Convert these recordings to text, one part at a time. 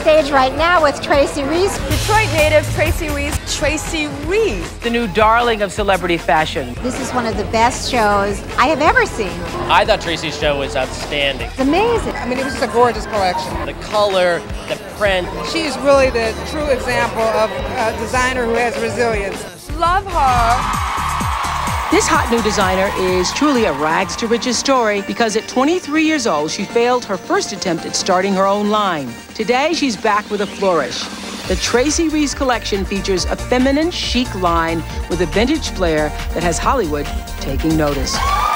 stage right now with Tracy Reese. Detroit native Tracy Reese. Tracy Reese, the new darling of celebrity fashion. This is one of the best shows I have ever seen. I thought Tracy's show was outstanding. It's amazing. I mean, it was just a gorgeous collection. The color, the print. She's really the true example of a designer who has resilience. Love her. This hot new designer is truly a rags to riches story because at 23 years old, she failed her first attempt at starting her own line. Today, she's back with a flourish. The Tracy Reese collection features a feminine, chic line with a vintage flair that has Hollywood taking notice.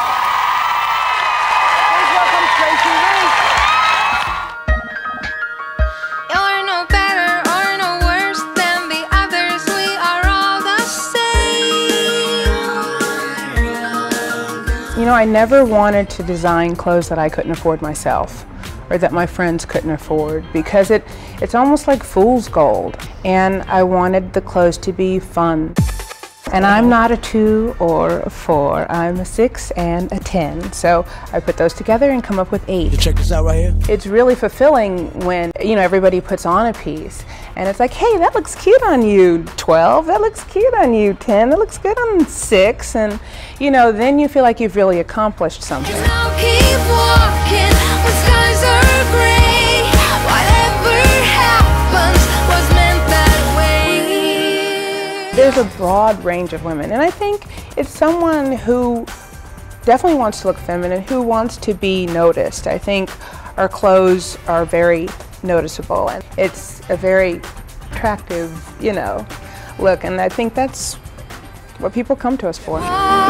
Please welcome Tracy Reese. You're no better or no worse than the others. We are all the same. You know, I never wanted to design clothes that I couldn't afford myself, or that my friends couldn't afford, because it's almost like fool's gold. And I wanted the clothes to be fun. And I'm not a 2 or a 4, I'm a 6 and a 10. So I put those together and come up with 8. Check this out right here. It's really fulfilling when, you know, everybody puts on a piece and it's like, hey, that looks cute on you 12, that looks cute on you 10, that looks good on 6, and you know, then you feel like you've really accomplished something. Now keep walking when skies are gray. Whatever happens was meant that way. There's a broad range of women, and I think it's someone who definitely wants to look feminine, who wants to be noticed. I think our clothes are very noticeable, and it's a very attractive, you know, look, and I think that's what people come to us for.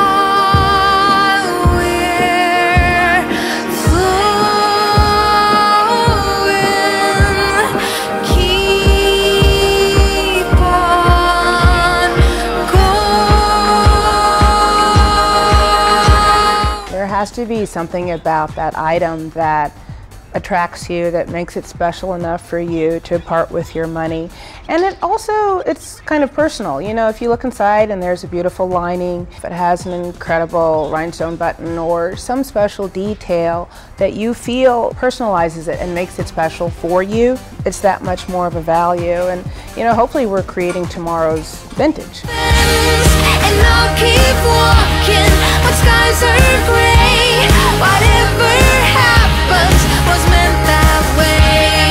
There has to be something about that item that attracts you, that makes it special enough for you to part with your money. And it's kind of personal. You know, if you look inside and there's a beautiful lining, if it has an incredible rhinestone button or some special detail that you feel personalizes it and makes it special for you, it's that much more of a value. And you know, hopefully we're creating tomorrow's vintage. And I'll keep walking when skies are gray. Whatever happens was meant that way.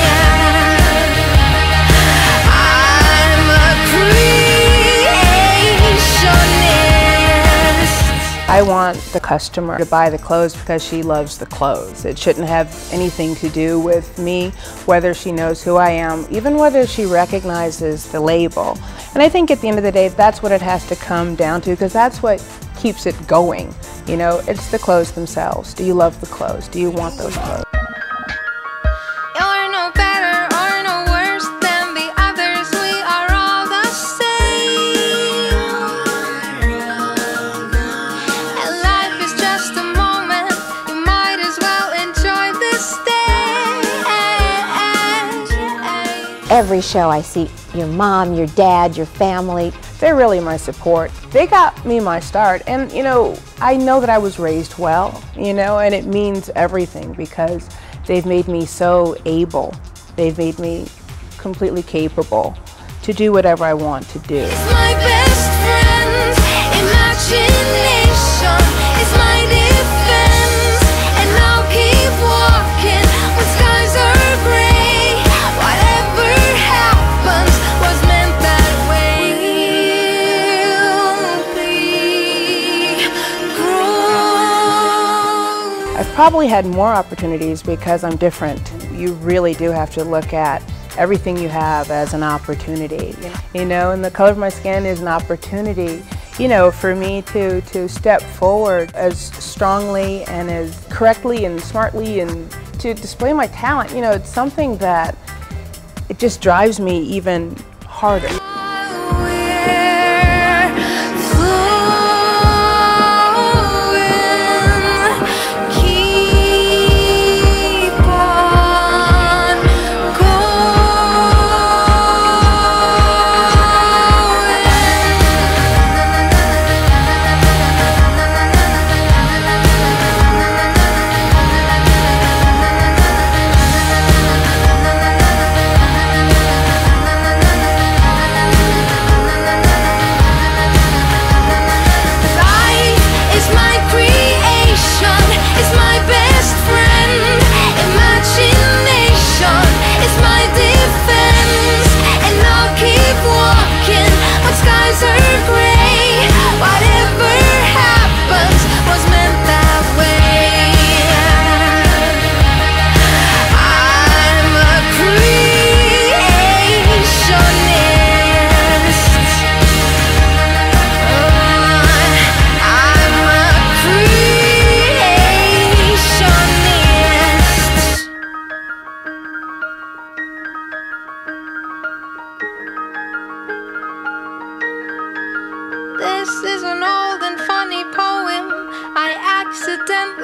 I'm a creationist. I want the customer to buy the clothes because she loves the clothes. It shouldn't have anything to do with me, whether she knows who I am, even whether she recognizes the label. And I think at the end of the day, that's what it has to come down to, because that's what keeps it going. You know, it's the clothes themselves. Do you love the clothes? Do you want those clothes? You're no better or no worse than the others. We are all the same. And life is just a moment. You might as well enjoy this day. Every show I see your mom, your dad, your family. They're really my support. They got me my start, and you know, I know that I was raised well, you know, and it means everything because they've made me so able. They've made me completely capable to do whatever I want to do. It's my best friend's imagination. It's my defense, and I'll keep walking when skies are gray. Whatever happens was meant that way. I've probably had more opportunities because I'm different. You really do have to look at everything you have as an opportunity. You know, and the color of my skin is an opportunity, you know, for me to step forward as strongly and as correctly and smartly and to display my talent. You know, it's something that it just drives me even harder. is an old and funny poem I accidentally